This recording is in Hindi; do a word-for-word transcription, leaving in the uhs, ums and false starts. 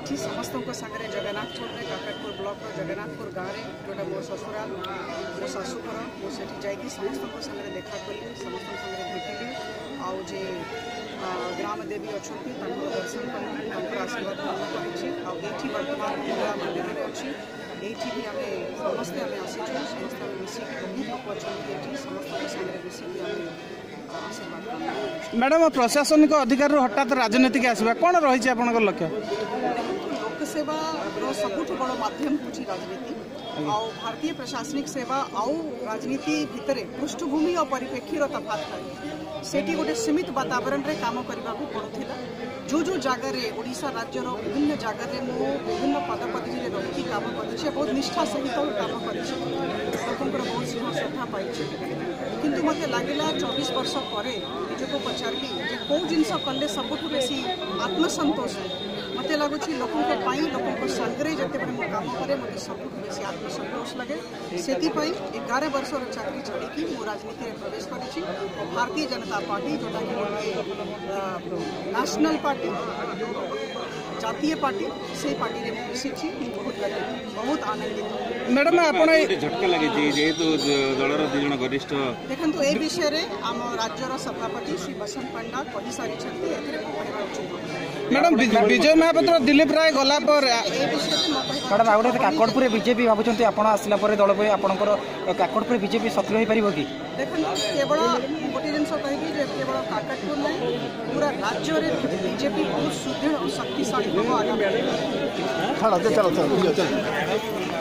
ये समस्त सागर जगन्नाथपुर में काकटपुर ब्लॉक जगन्नाथपुर गाँव में जोटा मो ससुराल मो शाशुघर मुझे जाकि समस्त सागर देखा कली समस्त सागर भेटिली आउ जे ग्राम देवी अच्छा दर्शन कली आशीर्वाद ग्रहण कर बर्तमान पूरा मंदिर में अच्छी ये भी आम समस्ते आम आसीचु समस्त मिसिक बहुत लोग अच्छे समस्त सागर मिसिक मैडम प्रशासनिक अधिकार हठात राजनीति के आसवा कौन रही आप लक्ष्य लोकसेवा सबुठ बड़ माध्यम हूँ राजनीति आ भारतीय प्रशासनिक सेवा आउ राजनीति भितर पृष्ठभूमि और परिप्रेक्षी तफात था से गोटे सीमित वातावरण रे काम करने को पड़ूला जो जो जगार ओडिशा राज्यर विभिन्न जगार मु विभिन्न पदपदवी में रही काम कर बहुत निष्ठा सहित काम कर लोक बहुत स्नेह श्रद्धा पाई किंतु मत लगला चौबीस वर्ष पर निजक पचारि कौ जिनस कले सबुठ बेसी आत्मसंतोष मत लगुच लोकों लोकों संगे जिते बड़े काम करे मत सबुठ बेसी आत्मसंतोष लगे से एगार वर्ष चाकरी छाड़ी मु राजनीति में प्रवेश करी भारतीय जनता पार्टी जोटा कि नेशनल पार्टी जातीय पार्टी से पार्टी में मिसी बहुत बहुत आनंदित मैडम आपण झटका लगे जेहेतु दलर दुज वरिष्ठ देखो ए विषय में आम राज्यर सभापति श्री बसंत पंडा कही सारी मैडम विजय महापात्र दिलीप राय गला पर मैडम आउ गोटे काकटपुर बीजेपी भावुं आपड़ आसला दल पे आपंकर काकटपुर बीजेपी सक्रिय हो पार कि देखो केवल गोटे जिन कह केवल काकटपुर नहीं पूरा राज्य में बीजेपी बहुत सुदृढ़ और शक्तिशाली हम आगे